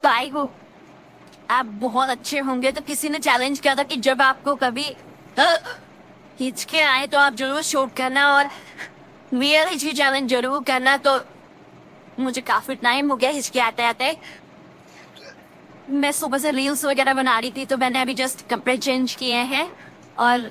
भाई हो, आप बहुत अच्छे होंगे। तो किसी ने चैलेंज किया था कि जब आपको कभी हिचके आए तो आप जरूर शूट करना और रियल हिचकी चैलेंज जरूर करना। तो मुझे काफी टाइम हो गया हिचके आते आते। मैं सुबह से रील्स वगैरह बना रही थी, तो मैंने अभी जस्ट कपड़े चेंज किए हैं और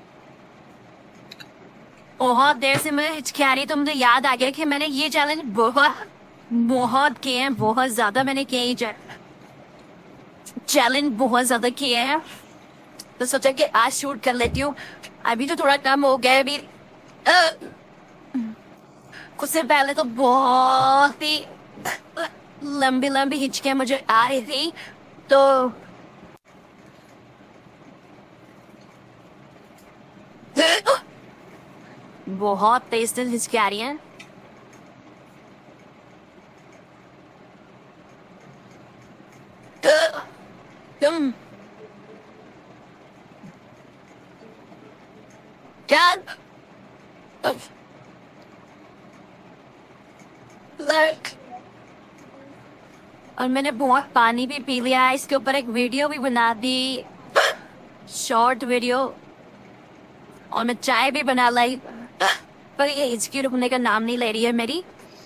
बहुत देर से मैं हिचके आ रही। तो मुझे याद आ गया कि मैंने ये चैलेंज बहुत बहुत किए हैं, बहुत ज्यादा मैंने किए ये चैलेंज बहुत ज्यादा किए हैं। तो सोचा कि आज शूट कर लेती हूँ। अभी तो थोड़ा कम हो गया। अभी कुछ से पहले तो बहुत ही लंबी लंबी हिचकियां मुझे आ रही थी। तो बहुत तेज तेज हिचकी आ रही हैं। तुम क्या और मैंने बहुत पानी भी पी लिया है। इसके ऊपर एक वीडियो भी बना दी, शॉर्ट वीडियो। और मैं चाय भी बना लाई, पर ये हिचकी रुकने का नाम नहीं ले रही है मेरी।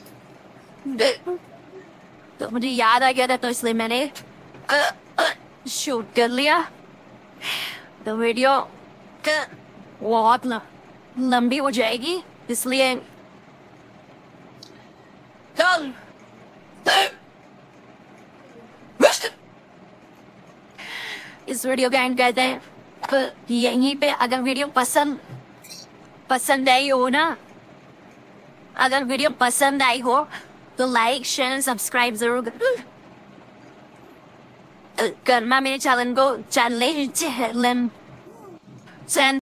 तो मुझे याद आ गया था, तो इसलिए मैंने शूट कर लिया। तो वीडियो बहुत लंबी हो जाएगी, इसलिए इस वीडियो का एंड करते हैं। तो यहीं पे अगर वीडियो पसंद आई हो ना, अगर वीडियो पसंद आई हो तो लाइक शेयर सब्सक्राइब जरूर करना मेरे चैनल को। चैनल